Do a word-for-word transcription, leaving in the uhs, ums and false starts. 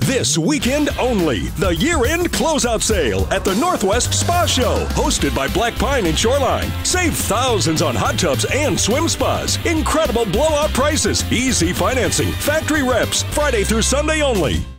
This weekend only, the year-end closeout sale at the Northwest Spa Show, hosted by Black Pine and Shoreline. Save thousands on hot tubs and swim spas. Incredible blowout prices, easy financing, factory reps, Friday through Sunday only.